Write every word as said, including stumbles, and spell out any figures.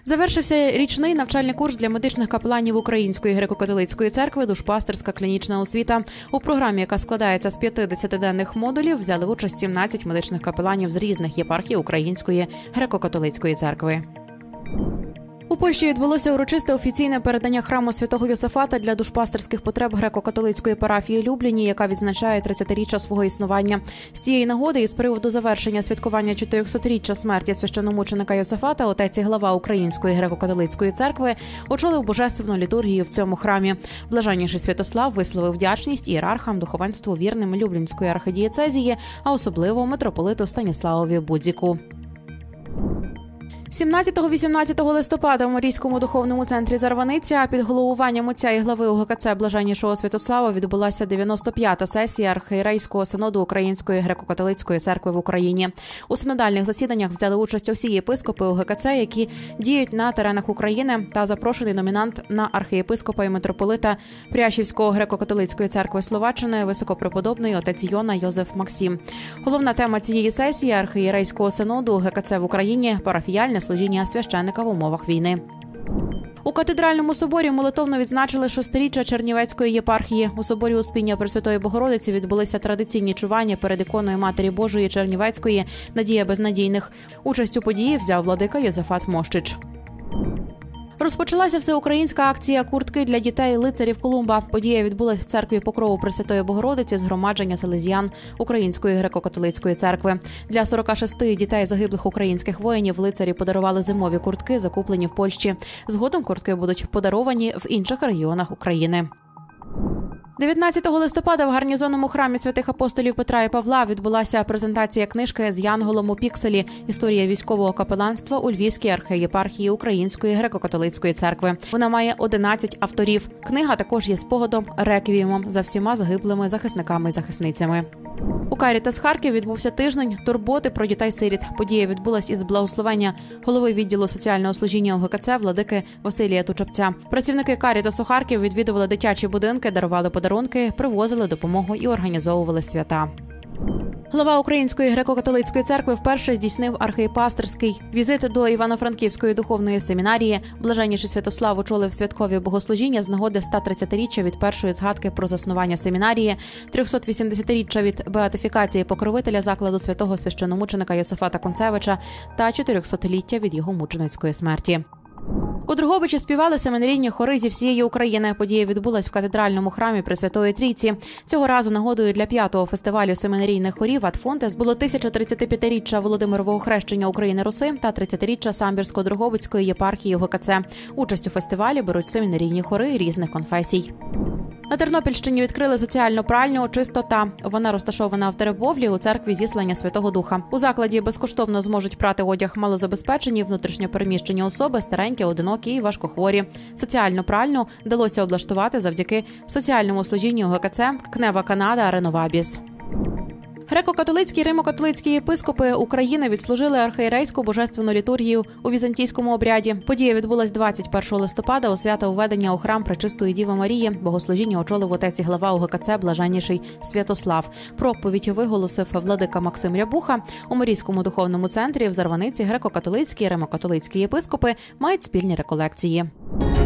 Завершився річний навчальний курс для медичних капеланів Української греко-католицької церкви «Душпастерська клінічна освіта». У програмі, яка складається з п'ятидесятиденних модулів, взяли участь сімнадцять медичних капеланів з різних єпархій Української греко-католицької церкви. У Польщі відбулося урочисте офіційне передання храму святого Йосафата для душпастерських потреб греко-католицької парафії Любліні, яка відзначає тридцятиріччя свого існування. З цієї нагоди і з приводу завершення святкування чотирьохсотріччя смерті священномученика Йосафата отець і глава Української греко-католицької церкви очолив божественну літургію в цьому храмі. Блаженніший Святослав висловив вдячність ієрархам, духовенству вірним Люблінської архидієцезії, а особливо митрополиту Станіславові Будзіку. сімнадцятого-вісімнадцятого листопада в Марійському духовному центрі Зарваниця під головуванням отця і глави УГКЦ Блаженнішого Святослава відбулася дев'яносто п'ята сесія архієрейського синоду Української греко-католицької церкви в Україні. У синодальних засіданнях взяли участь усі єпископи УГКЦ, які діють на теренах України, та запрошений номінант на архієпископа і митрополита Прящівського греко-католицької церкви Словаччини високопреподобний отець Йона Йозеф Максим. Головна тема цієї сесії архієрейського синоду УГКЦ в Україні – парафіяльне служіння священника в умовах війни. У катедральному соборі молитовно відзначили шестиріччя Чернівецької єпархії. У соборі Успіння Пресвятої Богородиці відбулися традиційні чування перед іконою Матері Божої Чернівецької «Надія безнадійних». Участь у події взяв владика Йозафат Мощич. Розпочалася всеукраїнська акція «Куртки для дітей лицарів Колумба». Подія відбулась в церкві Покрову Пресвятої Богородиці згромадження селезіян Української греко-католицької церкви. Для сорока шести дітей загиблих українських воїнів лицарі подарували зимові куртки, закуплені в Польщі. Згодом куртки будуть подаровані в інших регіонах України. дев'ятнадцятого листопада в гарнізонному храмі святих апостолів Петра і Павла відбулася презентація книжки «З Янголом у пікселі. Історія військового капеланства у Львівській архієпархії Української греко-католицької церкви». Вона має одинадцять авторів. Книга також є спогадом, реквіємом за всіма загиблими захисниками і захисницями. У Карітас Харків відбувся тиждень турботи про дітей-сиріт. Подія відбулась із благословення голови відділу соціального служіння УГКЦ владики Василія Тучапця. Працівники Карітасу Харків відвідували дитячі будинки, дарували подарунки, привозили допомогу і організовували свята. Глава Української греко-католицької церкви вперше здійснив архієпастерський візит до Івано-Франківської духовної семінарії. Блаженніший Святослав очолив святкові богослужіння з нагоди ста тридцятиріччя від першої згадки про заснування семінарії, трьохсот вісімдесятиріччя від беатифікації покровителя закладу святого священомученика Йосафата Концевича та чотирьохсотліття від його мученицької смерті. У Дрогобичі співали семінарійні хори зі всієї України. Подія відбулась в катедральному храмі Пресвятої Трійці. Цього разу нагодою для п'ятого фестивалю семінарійних хорів «Ад Фонтес» було тисяча-тридцятип'ятиріччя Володимирового хрещення України-Руси та тридцятиріччя Самбірсько-Дрогобицької єпархії УГКЦ. Участь у фестивалі беруть семінарійні хори різних конфесій. На Тернопільщині відкрили соціальну пральню «Чистота». Вона розташована в Теребовлі у церкві Зіслання Святого Духа. У закладі безкоштовно зможуть прати одяг малозабезпечені, внутрішньопереміщені особи, старенькі, одинокі і важкохворі. Соціальну пральню вдалося облаштувати завдяки соціальному служінню УГКЦ «Кнева Канада Реновабіс». Греко-католицькі і римо-католицькі єпископи України відслужили архієрейську божественну літургію у візантійському обряді. Подія відбулась двадцять першого листопада у свято введення у храм Пречистої Діви Марії. Богослужіння очолив отець і глава УГКЦ Блаженніший Святослав. Проповідь виголосив владика Максим Рябуха. У Марійському духовному центрі в Зарваниці греко-католицькі і римо-католицькі єпископи мають спільні реколекції.